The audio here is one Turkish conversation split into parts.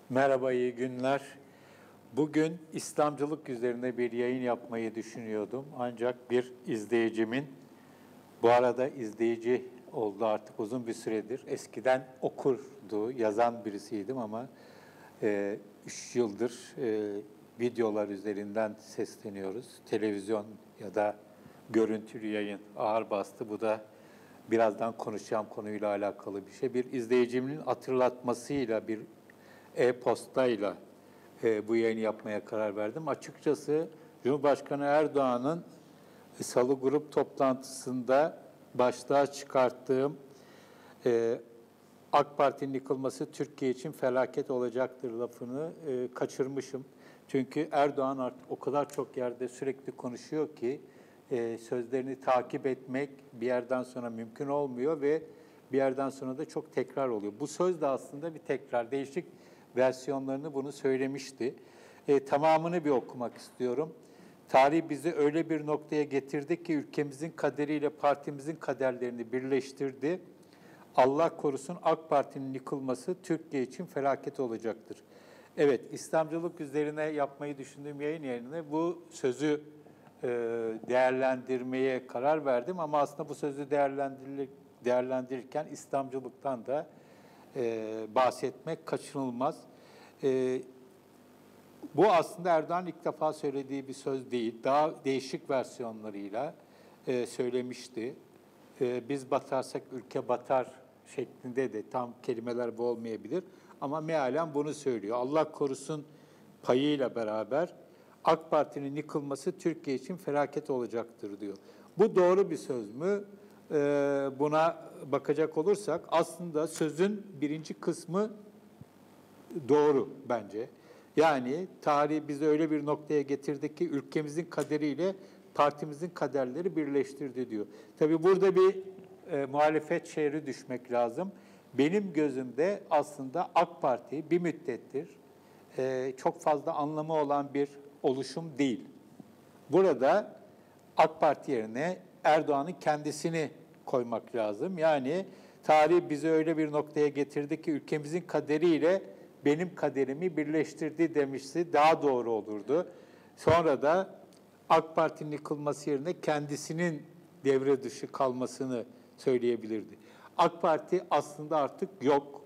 Merhaba, iyi günler. Bugün İslamcılık üzerine bir yayın yapmayı düşünüyordum. Ancak bir izleyicimin, bu arada izleyici oldu artık uzun bir süredir. Eskiden okurdu, yazan birisiydim ama 3 yıldır videolar üzerinden sesleniyoruz. Televizyon ya da görüntülü yayın ağır bastı. Bu da birazdan konuşacağım konuyla alakalı bir şey. Bir izleyicimin hatırlatmasıyla, bir e-postayla bu yayını yapmaya karar verdim. Açıkçası Cumhurbaşkanı Erdoğan'ın Salı grup toplantısında başlığa çıkarttığım AK Parti'nin yıkılması Türkiye için felaket olacaktır lafını kaçırmışım. Çünkü Erdoğan artık o kadar çok yerde sürekli konuşuyor ki sözlerini takip etmek bir yerden sonra mümkün olmuyor ve bir yerden sonra da çok tekrar oluyor. Bu söz de aslında bir tekrar, değişik versiyonlarını bunu söylemişti. Tamamını bir okumak istiyorum. Tarih bizi öyle bir noktaya getirdi ki ülkemizin kaderiyle partimizin kaderlerini birleştirdi. Allah korusun AK Parti'nin yıkılması Türkiye için felaket olacaktır. Evet, İslamcılık üzerine yapmayı düşündüğüm yayın yerine bu sözü değerlendirmeye karar verdim. Ama aslında bu sözü değerlendirirken İslamcılıktan da bahsetmek kaçınılmaz. Bu aslında Erdoğan ilk defa söylediği bir söz değil. Daha değişik versiyonlarıyla söylemişti. Biz batarsak ülke batar şeklinde de tam kelimeler bu olmayabilir. Ama mealen bunu söylüyor. Allah korusun payıyla beraber AK Parti'nin yıkılması Türkiye için felaket olacaktır diyor. Bu doğru bir söz mü? Buna bakacak olursak aslında sözün birinci kısmı doğru bence. Yani tarih bizi öyle bir noktaya getirdi ki ülkemizin kaderiyle partimizin kaderleri birleştirdi diyor. Tabii burada bir muhalefet şehri düşmek lazım. Benim gözümde aslında AK Parti bir müddettir çok fazla anlamı olan bir oluşum değil. Burada AK Parti yerine Erdoğan'ın kendisini koymak lazım. Yani tarih bizi öyle bir noktaya getirdi ki ülkemizin kaderiyle benim kaderimi birleştirdi demişti. Daha doğru olurdu. Sonra da AK Parti'nin yıkılması yerine kendisinin devre dışı kalmasını söyleyebilirdi. AK Parti aslında artık yok.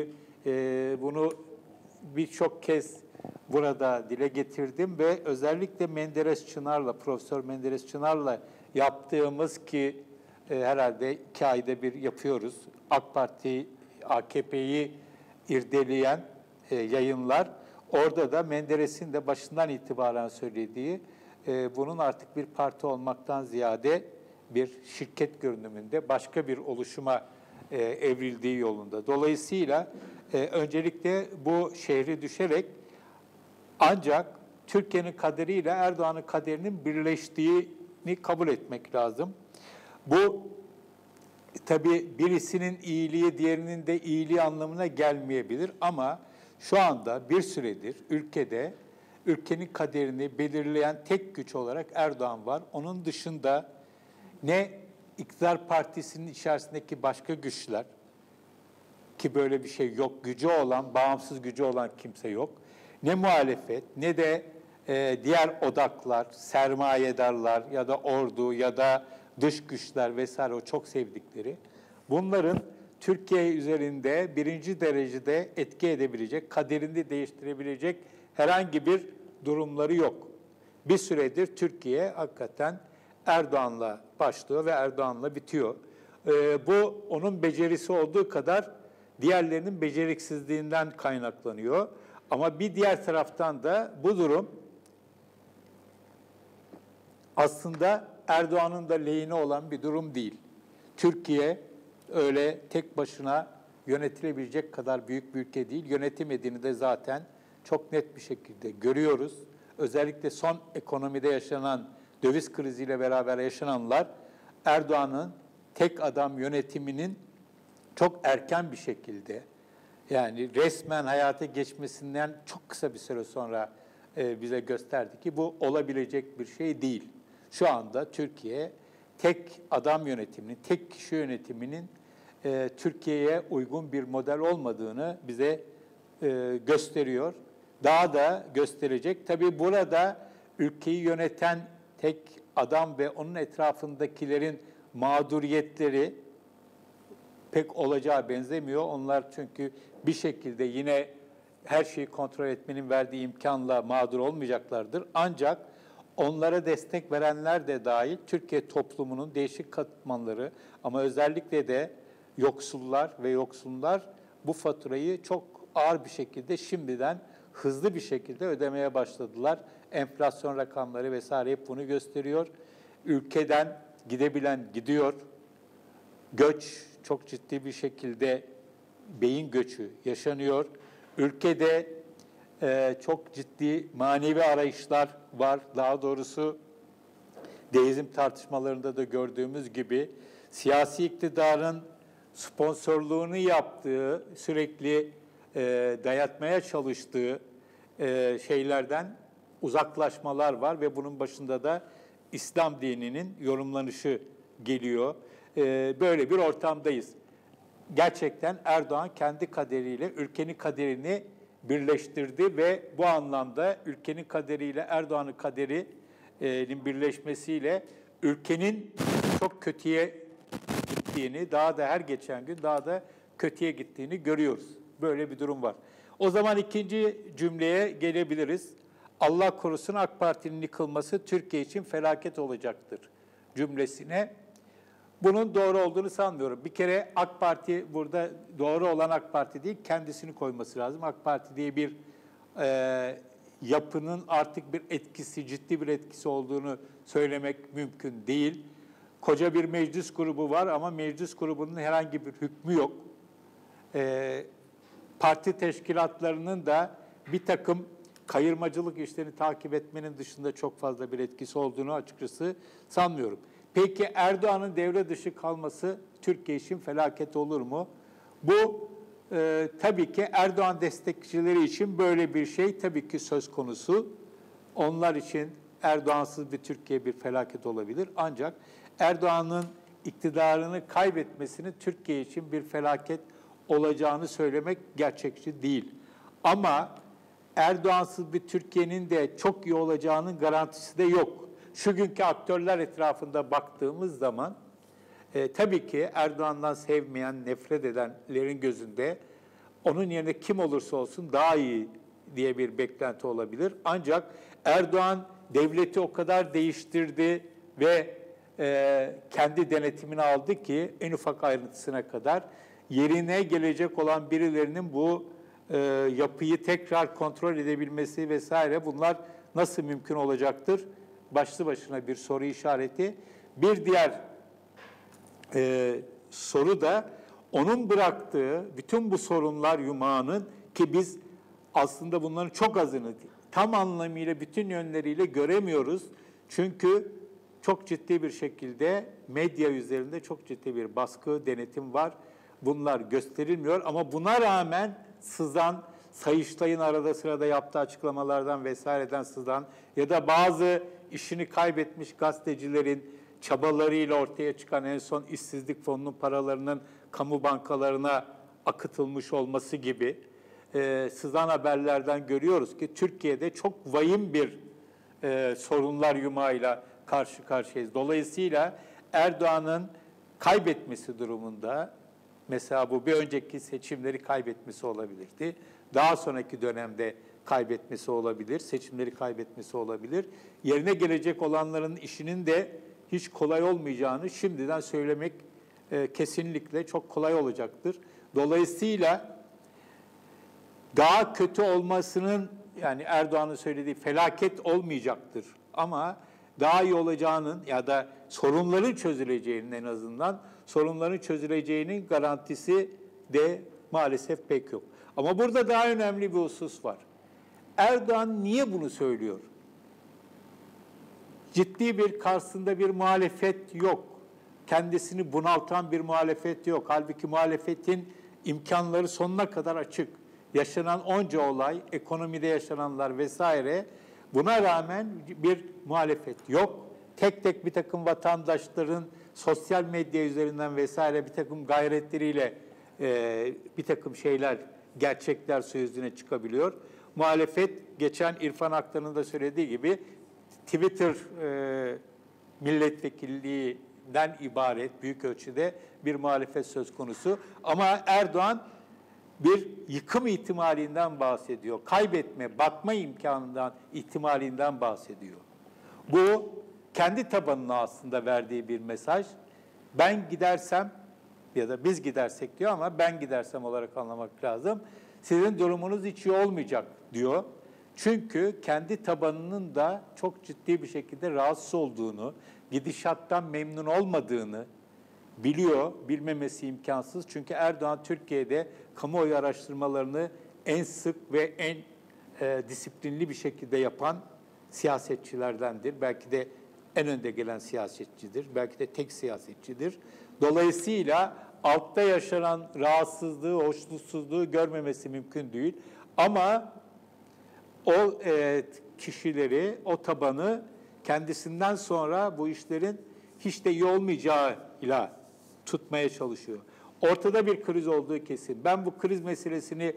Bunu birçok kez burada dile getirdim ve özellikle Menderes Çınar'la, Profesör Menderes Çınar'la yaptığımız ki herhalde 2 ayda bir yapıyoruz. AK Parti, AKP'yi irdeleyen yayınlar. Orada da Menderes'in de başından itibaren söylediği bunun artık bir parti olmaktan ziyade bir şirket görünümünde başka bir oluşuma evrildiği yolunda. Dolayısıyla öncelikle bu şehri düşerek ancak Türkiye'nin kaderiyle Erdoğan'ın kaderinin birleştiğini kabul etmek lazım. Bu tabii birisinin iyiliği diğerinin de iyiliği anlamına gelmeyebilir ama şu anda bir süredir ülkenin kaderini belirleyen tek güç olarak Erdoğan var. Onun dışında ne iktidar partisinin içerisindeki başka güçler ki böyle bir şey yok, bağımsız gücü olan kimse yok. Ne muhalefet ne de diğer odaklar, sermayedarlar ya da ordu ya da dış güçler vesaire o çok sevdikleri. Bunların Türkiye üzerinde birinci derecede etki edebilecek, kaderini değiştirebilecek herhangi bir durumları yok. Bir süredir Türkiye hakikaten Erdoğan'la başlıyor ve Erdoğan'la bitiyor. Bu onun becerisi olduğu kadar diğerlerinin beceriksizliğinden kaynaklanıyor. Ama bir diğer taraftan da bu durum aslında Erdoğan'ın da lehine olan bir durum değil. Türkiye öyle tek başına yönetilebilecek kadar büyük bir ülke değil. Yönetemediğini de zaten çok net bir şekilde görüyoruz. Özellikle son ekonomide yaşanan döviz kriziyle beraber yaşananlar Erdoğan'ın tek adam yönetiminin çok erken bir şekilde yani resmen hayata geçmesinden çok kısa bir süre sonra bize gösterdi ki bu olabilecek bir şey değil. Şu anda Türkiye tek adam yönetiminin, tek kişi yönetiminin Türkiye'ye uygun bir model olmadığını bize gösteriyor. Daha da gösterecek. Tabii burada ülkeyi yöneten tek adam ve onun etrafındakilerin mağduriyetleri pek olacağı benzemiyor. Onlar çünkü bir şekilde yine her şeyi kontrol etmenin verdiği imkanla mağdur olmayacaklardır. Ancak onlara destek verenler de dahil Türkiye toplumunun değişik katmanları ama özellikle de yoksullar ve yoksullar bu faturayı çok ağır bir şekilde şimdiden hızlı bir şekilde ödemeye başladılar. Enflasyon rakamları vesaire hep bunu gösteriyor. Ülkeden gidebilen gidiyor. Göç çok ciddi bir şekilde beyin göçü yaşanıyor. Ülkede çok ciddi manevi arayışlar var. Daha doğrusu deizm tartışmalarında da gördüğümüz gibi siyasi iktidarın sponsorluğunu yaptığı, sürekli dayatmaya çalıştığı şeylerden uzaklaşmalar var ve bunun başında da İslam dininin yorumlanışı geliyor. Böyle bir ortamdayız. Gerçekten Erdoğan kendi kaderiyle ülkenin kaderini birleştirdi ve bu anlamda ülkenin kaderiyle Erdoğan'ın kaderinin birleşmesiyle ülkenin çok kötüye gittiğini, daha da her geçen gün daha da kötüye gittiğini görüyoruz. Böyle bir durum var. O zaman ikinci cümleye gelebiliriz. Allah korusun AK Parti'nin yıkılması Türkiye için felaket olacaktır cümlesine. Bunun doğru olduğunu sanmıyorum. Bir kere AK Parti burada doğru olan AK Parti değil, kendisini koyması lazım. AK Parti diye bir yapının artık bir etkisi, ciddi bir etkisi olduğunu söylemek mümkün değil. Koca bir meclis grubu var ama meclis grubunun herhangi bir hükmü yok. Parti teşkilatlarının da bir takım kayırmacılık işlerini takip etmenin dışında çok fazla bir etkisi olduğunu açıkçası sanmıyorum. Peki Erdoğan'ın devre dışı kalması Türkiye için felaket olur mu? Bu tabii ki Erdoğan destekçileri için böyle bir şey tabii ki söz konusu. Onlar için Erdoğansız bir Türkiye bir felaket olabilir. Ancak Erdoğan'ın iktidarını kaybetmesinin Türkiye için bir felaket olacağını söylemek gerçekçi değil. Ama Erdoğansız bir Türkiye'nin de çok iyi olacağının garantisi de yok. Şu günkü aktörler etrafında baktığımız zaman tabii ki Erdoğan'dan sevmeyen, nefret edenlerin gözünde onun yerine kim olursa olsun daha iyi diye bir beklenti olabilir. Ancak Erdoğan devleti o kadar değiştirdi ve kendi denetimine aldı ki en ufak ayrıntısına kadar yerine gelecek olan birilerinin bu yapıyı tekrar kontrol edebilmesi vesaire bunlar nasıl mümkün olacaktır? Başlı başına bir soru işareti. Bir diğer soru da onun bıraktığı bütün bu sorunlar yumağının ki biz aslında bunların çok azını tam anlamıyla bütün yönleriyle göremiyoruz. Çünkü çok ciddi bir şekilde medya üzerinde çok ciddi bir baskı, denetim var. Bunlar gösterilmiyor ama buna rağmen sızan, Sayıştay'ın arada sırada yaptığı açıklamalardan vesaireden sızan ya da bazı işini kaybetmiş gazetecilerin çabalarıyla ortaya çıkan en son işsizlik fonunun paralarının kamu bankalarına akıtılmış olması gibi sızan haberlerden görüyoruz ki Türkiye'de çok vahim bir sorunlar yumağıyla karşı karşıyayız. Dolayısıyla Erdoğan'ın kaybetmesi durumunda mesela bu bir önceki seçimleri kaybetmesi olabilirdi. Daha sonraki dönemde kaybetmesi olabilir, seçimleri kaybetmesi olabilir. Yerine gelecek olanların işinin de hiç kolay olmayacağını şimdiden söylemek kesinlikle çok kolay olacaktır. Dolayısıyla daha kötü olmasının yani Erdoğan'ın söylediği felaket olmayacaktır. Ama daha iyi olacağının ya da sorunların çözüleceğinin en azından sorunların çözüleceğinin garantisi de maalesef pek yok. Ama burada daha önemli bir husus var. Erdoğan niye bunu söylüyor? Ciddi bir karşısında bir muhalefet yok. Kendisini bunaltan bir muhalefet yok. Halbuki muhalefetin imkanları sonuna kadar açık. Yaşanan onca olay, ekonomide yaşananlar vesaire buna rağmen bir muhalefet yok. Tek tek bir takım vatandaşların sosyal medya üzerinden vesaire bir takım gayretleriyle bir takım şeyler gerçekler su yüzüne çıkabiliyor. Muhalefet, geçen İrfan Aktan'ın da söylediği gibi Twitter milletvekilliğinden ibaret büyük ölçüde bir muhalefet söz konusu. Ama Erdoğan bir yıkım ihtimalinden bahsediyor. Kaybetme, batma imkanından, ihtimalinden bahsediyor. Bu kendi tabanına aslında verdiği bir mesaj. Ben gidersem ya da biz gidersek diyor ama ben gidersem olarak anlamak lazım. Sizin durumunuz hiç iyi olmayacak diyor. Çünkü kendi tabanının da çok ciddi bir şekilde rahatsız olduğunu, gidişattan memnun olmadığını biliyor, bilmemesi imkansız. Çünkü Erdoğan Türkiye'de kamuoyu araştırmalarını en sık ve en disiplinli bir şekilde yapan siyasetçilerdendir. Belki de en önde gelen siyasetçidir. Belki de tek siyasetçidir. Dolayısıyla altta yaşanan rahatsızlığı, hoşnutsuzluğu görmemesi mümkün değil. Ama o kişileri, o tabanı kendisinden sonra bu işlerin hiç de iyi olmayacağıyla tutmaya çalışıyor. Ortada bir kriz olduğu kesin. Ben bu kriz meselesini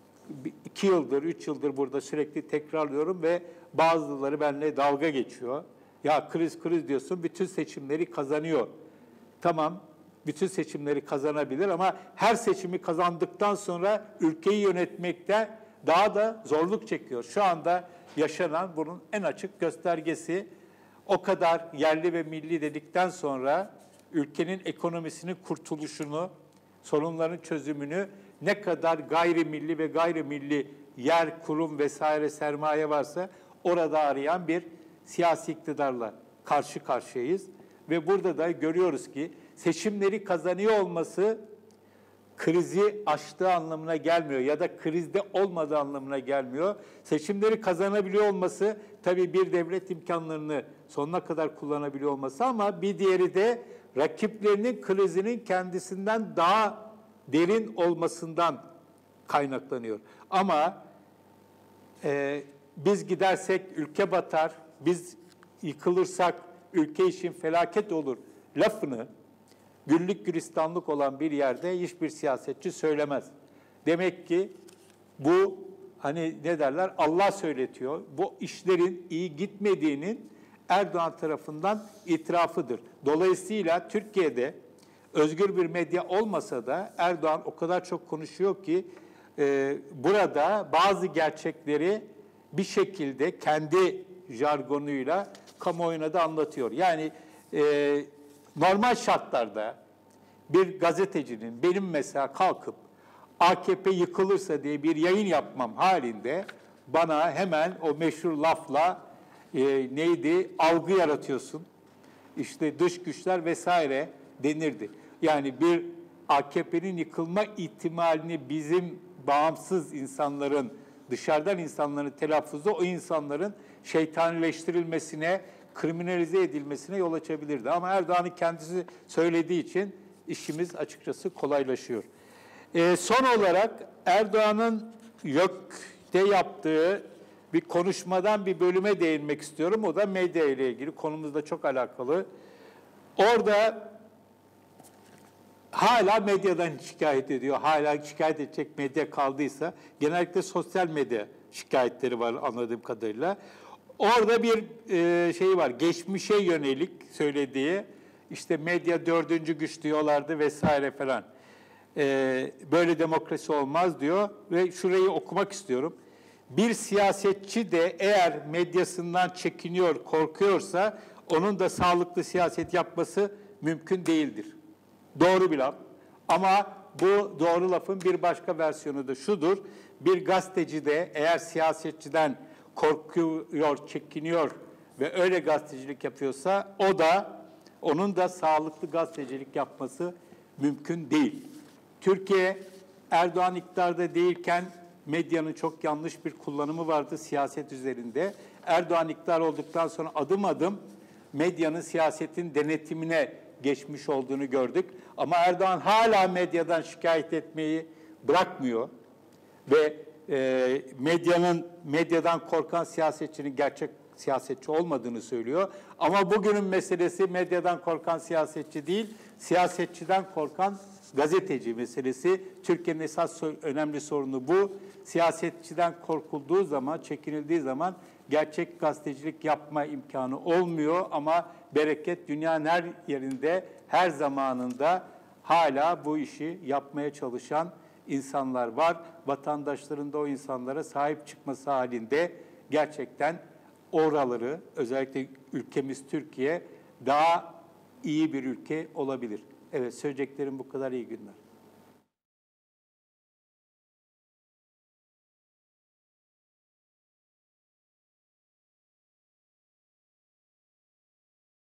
2 yıldır, 3 yıldır burada sürekli tekrarlıyorum ve bazıları benimle dalga geçiyor. Ya kriz diyorsun, bütün seçimleri kazanıyor. Tamam, bütün seçimleri kazanabilir ama her seçimi kazandıktan sonra ülkeyi yönetmekte daha da zorluk çekiyor. Şu anda yaşanan bunun en açık göstergesi. O kadar yerli ve milli dedikten sonra ülkenin ekonomisinin kurtuluşunu, sorunların çözümünü ne kadar gayrimilli ve gayrimilli yer, kurum vesaire sermaye varsa orada arayan bir siyasi iktidarla karşı karşıyayız. Ve burada da görüyoruz ki seçimleri kazanıyor olması krizi aştığı anlamına gelmiyor ya da krizde olmadığı anlamına gelmiyor. Seçimleri kazanabiliyor olması tabii bir devlet imkanlarını sonuna kadar kullanabiliyor olması ama bir diğeri de rakiplerinin krizinin kendisinden daha derin olmasından kaynaklanıyor. Ama biz gidersek ülke batar, biz yıkılırsak ülke için felaket olur lafını güllük gülistanlık olan bir yerde hiçbir siyasetçi söylemez. Demek ki bu hani ne derler Allah söyletiyor. Bu işlerin iyi gitmediğinin Erdoğan tarafından itirafıdır. Dolayısıyla Türkiye'de özgür bir medya olmasa da Erdoğan o kadar çok konuşuyor ki burada bazı gerçekleri bir şekilde kendi jargonuyla kamuoyuna da anlatıyor. Yani normal şartlarda bir gazetecinin benim mesela kalkıp AKP yıkılırsa diye bir yayın yapmam halinde bana hemen o meşhur lafla neydi algı yaratıyorsun, işte dış güçler vesaire denirdi. Yani bir AKP'nin yıkılma ihtimalini bizim bağımsız insanların, dışarıdan insanların telaffuzu o insanların şeytanileştirilmesine, kriminalize edilmesine yol açabilirdi. Ama Erdoğan'ın kendisi söylediği için işimiz açıkçası kolaylaşıyor. Son olarak Erdoğan'ın YÖK'te yaptığı bir konuşmadan bir bölüme değinmek istiyorum. O da medya ile ilgili, konumuzla çok alakalı. Orada hala medyadan şikayet ediyor. Hala şikayet edecek medya kaldıysa, genellikle sosyal medya şikayetleri var anladığım kadarıyla. Orada bir şey var, geçmişe yönelik söylediği, işte medya 4. güç diyorlardı vesaire falan. Böyle demokrasi olmaz diyor ve şurayı okumak istiyorum. Bir siyasetçi de eğer medyasından çekiniyor, korkuyorsa onun da sağlıklı siyaset yapması mümkün değildir. Doğru bir laf. Ama bu doğru lafın bir başka versiyonu da şudur. Bir gazeteci de eğer siyasetçiden korkuyor, çekiniyor ve öyle gazetecilik yapıyorsa onun da sağlıklı gazetecilik yapması mümkün değil. Türkiye Erdoğan iktidarda değilken medyanın çok yanlış bir kullanımı vardı siyaset üzerinde. Erdoğan iktidar olduktan sonra adım adım medyanın siyasetin denetimine geçmiş olduğunu gördük. Ama Erdoğan hala medyadan şikayet etmeyi bırakmıyor ve medyadan korkan siyasetçinin gerçek siyasetçi olmadığını söylüyor. Ama bugünün meselesi medyadan korkan siyasetçi değil, siyasetçiden korkan gazeteci meselesi. Türkiye'nin esas önemli sorunu bu. Siyasetçiden korkulduğu zaman, çekinildiği zaman gerçek gazetecilik yapma imkanı olmuyor ama bereket dünyanın her yerinde, her zamanında hala bu işi yapmaya çalışan insanlar var. Vatandaşların da o insanlara sahip çıkması halinde gerçekten oraları, özellikle ülkemiz Türkiye daha iyi bir ülke olabilir. Evet, söyleyeceklerim bu kadar. İyi günler.